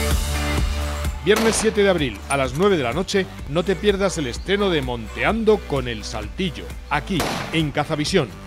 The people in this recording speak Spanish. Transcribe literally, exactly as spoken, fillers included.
Viernes siete de abril a las nueve de la noche, no te pierdas el estreno de Monteando con el Saltillo, aquí en Cazavisión.